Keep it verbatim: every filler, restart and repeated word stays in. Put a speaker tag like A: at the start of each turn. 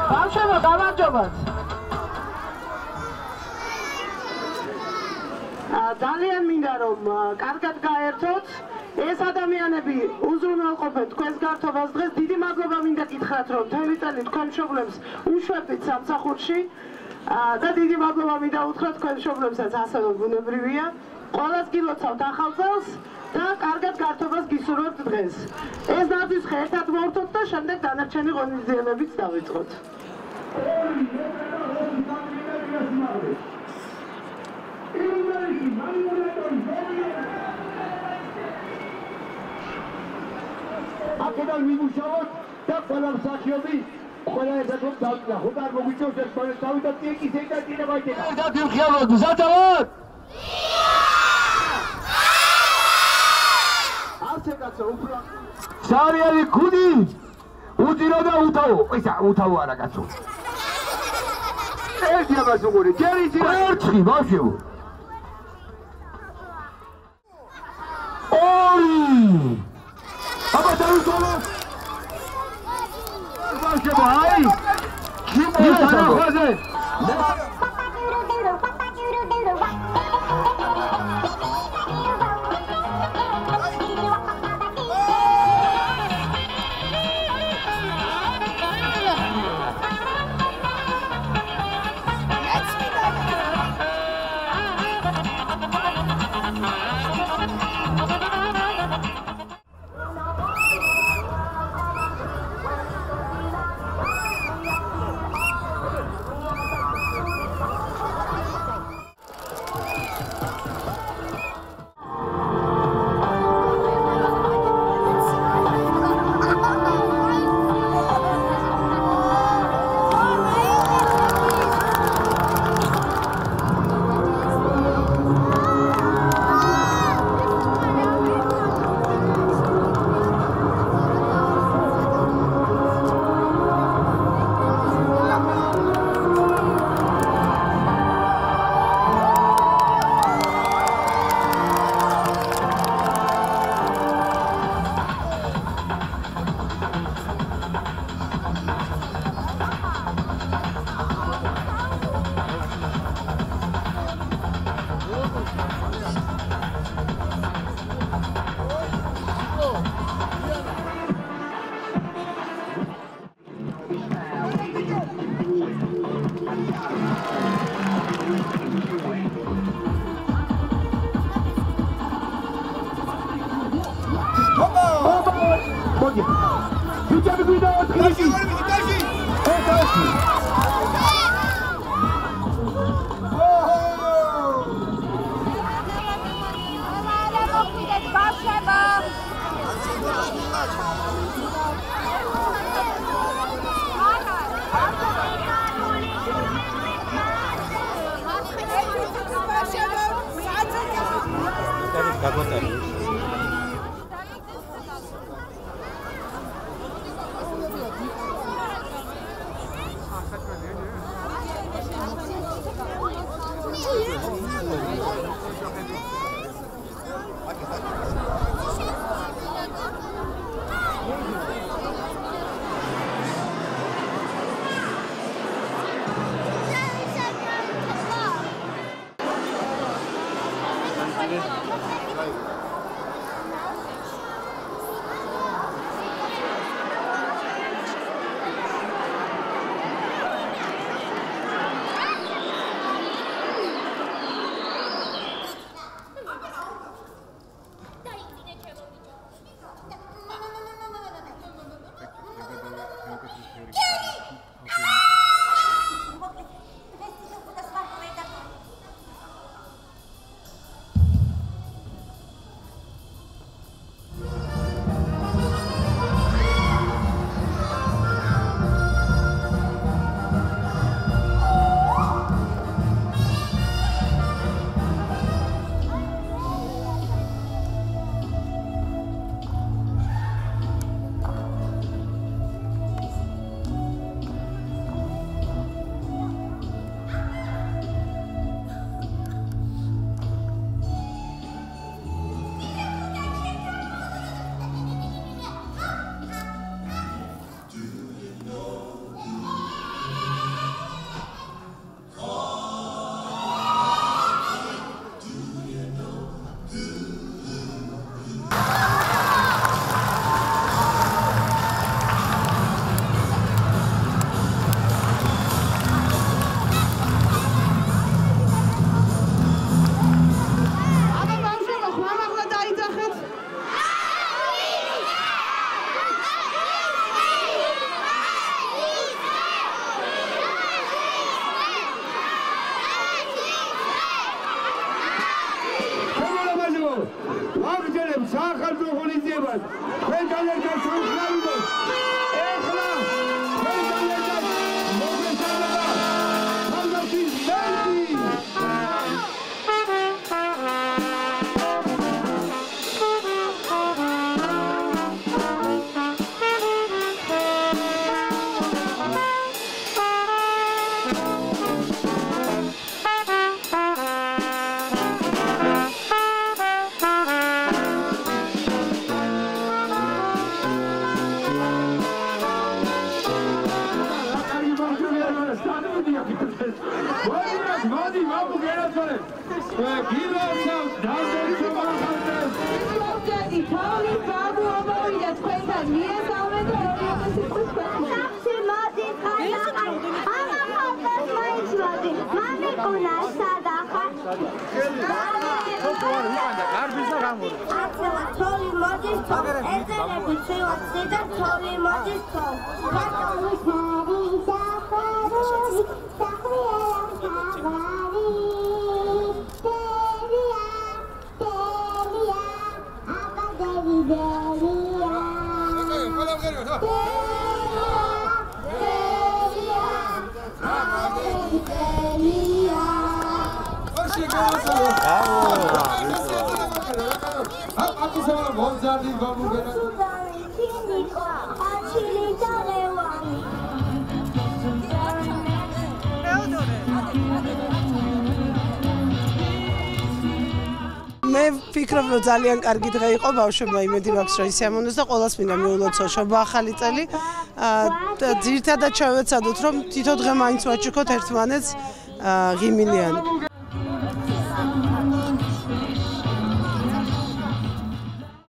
A: ბავშვებო, გამარჯობათ. ძალიან მინდა რომ კარგად გაერთოთ. ეს ადამიანები უზრუნველყოფენ თქვენს გართობას დღეს. დიდი მადლობა მინდა გითხრათ რომ მთელი წელი თქვენ მშობლებს უშვებდით სამსახურში და დიდი მადლობა მინდა უთხრათ თქვენ მშობლებსაც ასევე ბუნებრივია. ყველას გილოცავთ ახალ წელს და კარგად გართობას გისურვებთ დღეს. ეს ნაძვისხე ერთად მოვთოთ და შემდეგ დანარჩენი ღონისძიებებიც დავიწყოთ.
B: აქედან ვიმუშაოთ და ყველა მსახიობი ყველა ერთად რომ დავწნა. ხო და არ მოგვიწევს ეს ყველას დავიდათ ტიკის ერთად კიდე ვაიდება. ერთად ვიმხიალოთ, მზადავთ? ასე კაცო, უფრო სარიალი ქუდი უძირო და უთავო. ისა უთავო არა კაცო. ერთი ამას უყური, ჯერი ძირა ერთხი ბავშვო. ორი აბა დავითვალო. ბავშვო, აი. გიმოცა ხაზე.
A: მე ვფიქრობ, რომ ძალიან კარგი დღე იყო ბავშვებმა, იმედი მაქვს, რომ ისე ამონდეს და ყველას მინდა მიულოცო შობა ახალი წელი. ძირითადად შევეცადოთ, რომ თითო დღე მაინც ვაჩუქოთ ერთმანეთს ღიმილიანი.